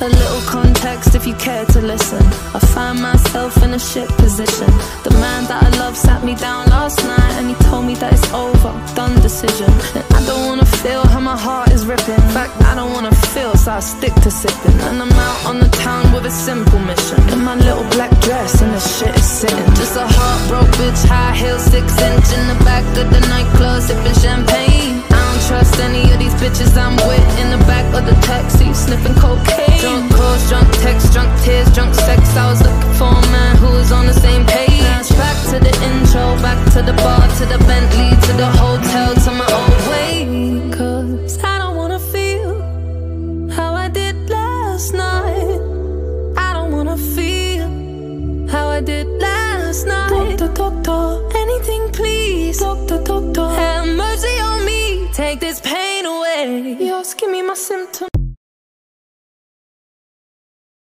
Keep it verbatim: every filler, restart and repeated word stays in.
a little context if you care to listen. I find myself in a shit position. The man that I love sat me down last night and he told me that it's over, done decision. And I don't wanna feel how my heart is ripping. In fact, I don't wanna feel, so I stick to sipping. And I'm out on the town with a simple mission. In my little black dress and the shit is sitting. Just a heartbroken bitch, high heel, six inch in the back of the nightclub, sipping champagne. I don't trust any of these bitches I'm with. In the back of the taxi, sniffing cocaine. Drunk calls, drunk texts, drunk tears, drunk sex. I was looking for a man who was on the same page. Back to the intro, back to the bar, to the Bentley, to the hotel, to my old way. Cause I don't wanna feel how I did last night. I don't wanna feel how I did last night. Doctor, doctor, anything please. Doctor, doctor,